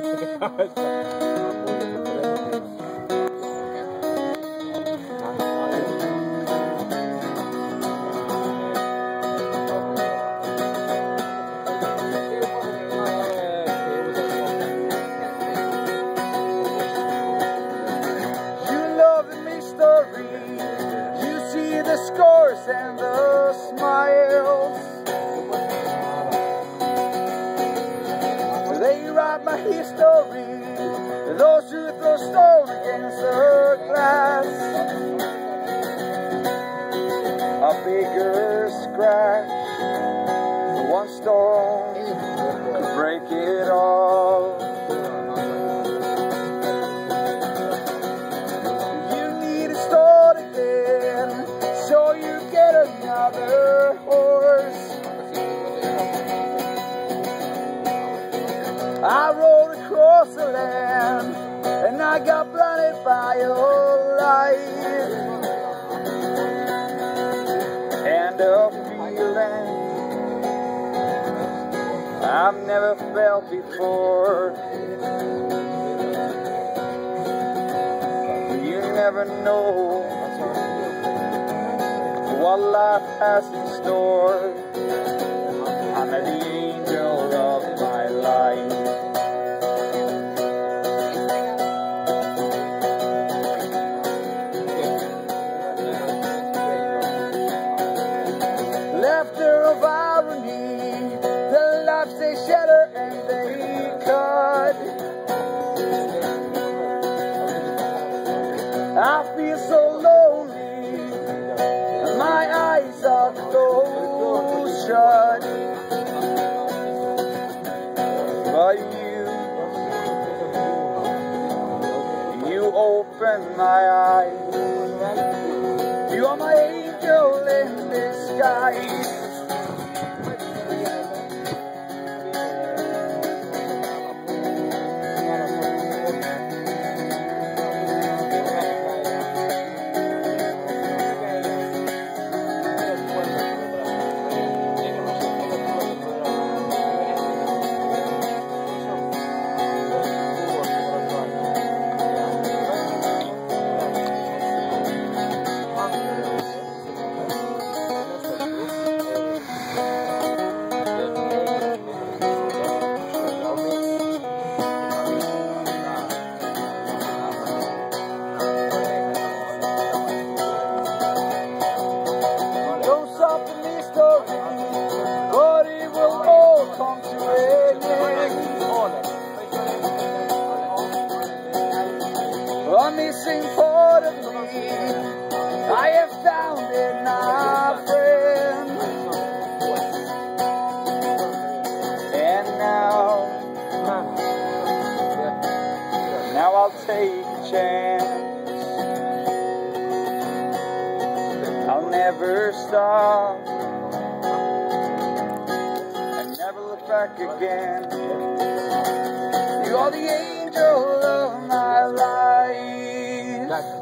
The scars and the smiles, they write my history, those who throw stones against the glass. A bigger scratch, one stone could break it all. Another horse. I rode across the land and I got blinded by your light and a feeling I've never felt before. You never know what life has in store. I'm the angel of my life. Laughter of irony, the lives they shatter and they cut. I feel so lonely, my eyes are closed shut, but you open my eyes. You are my angel in disguise. A missing part of me I have found in my friend, and now I'll take a chance. I'll never stop and never look back again. You are the angel of my life.